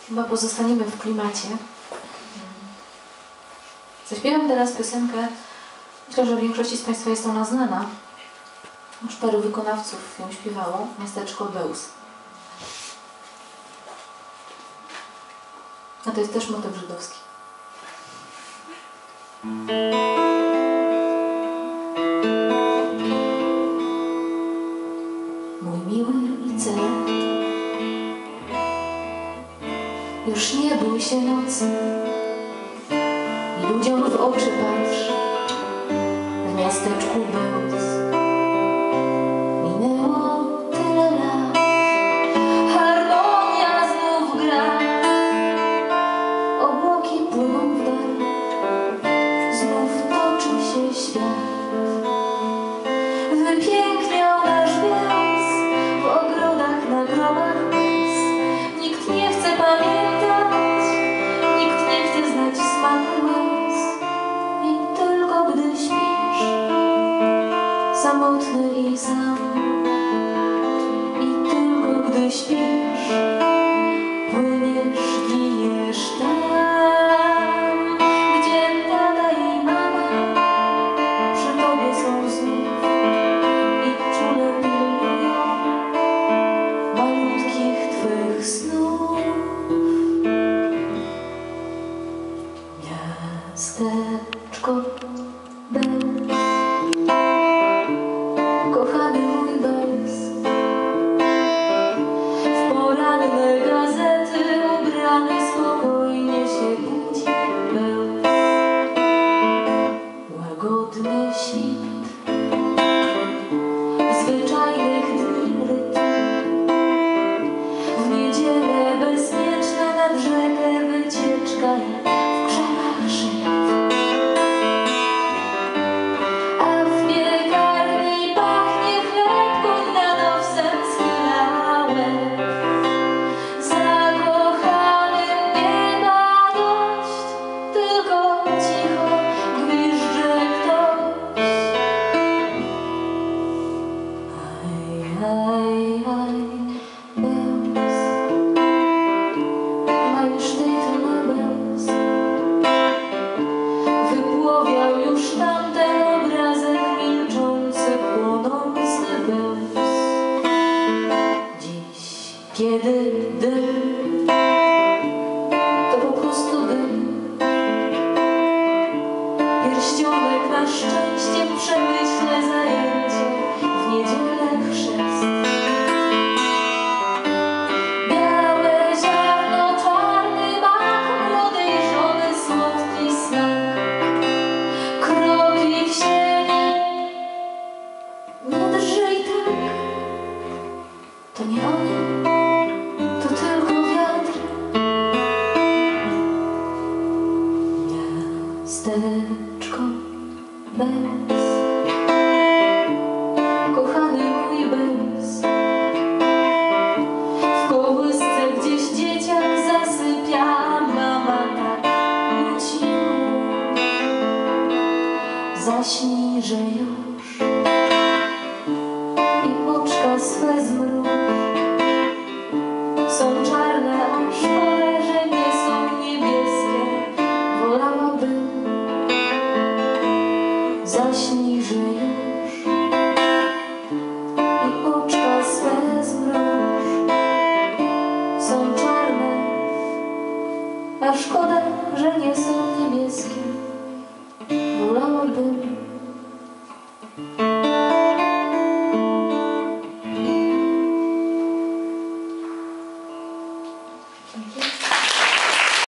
Chyba pozostaniemy w klimacie. Zaśpiewam teraz piosenkę, myślę, że większości z Państwa jest ona znana. Już paru wykonawców ją śpiewało. Miasteczko Bełz. A to jest też motyw żydowski. Mój miły Ice, już nie bój się nocy i ludziom w oczy patrz. W miasteczku Bełz minęło tyle lat, harmonia znów gra, obłoki płyną w dal, znów toczy się świat. Wypiękniał nasz Bełz w ogrodach, na grobach łez. Nikt nie chce pamiętać, nikt nie chce znać smaku łez. I tylko gdy śpisz, samotny i sam, i tylko gdy śpisz, płyniesz, giniesz tam, gdzie tata i mama przy tobie są znów i czule pilnują malutkich twych snów. Miasteczko Bełz, kochany mój Bełz, w poranne gazety ubrany spokojnie się budzi Bełz. Łagodny świt zwyczajnych dni rytm, w niedzielę bezpieczna nad rzekę wycieczka i w krzewach szyb. A w piekarni pachnie chlebką nad owsem schylałem. Zakochanym nie ma dość, tylko cicho gwizdże ktoś. Aj, aj, aj, Bełz, majsztytu na Bełz. Wypłowiał już tamten obrazek milczący, płonący Bełz. Dziś, kiedy dym, to po prostu dym. Pierścionek na szczęście w przemyśle zajęcie, w niedzielę chrzest. Białe ziarno, czarny mak, młodej żony słodki smak. Kroki w sieni, nie drżyj tak, to nie oni, to tylko wiatr. Miasteczko Bełz, kochany mój Bełz, w kołysce gdzieś dzieciak zasypia, a mama tak nuci mu. Zaśnij, że już i oczka swe zmruż. Są czarne, a szkoda, że nie są niebieskie. Wolałabym. Zaśnij, że już i oczka swe zmruż. Są czarne, a szkoda, że nie są niebieskie. Wolałabym.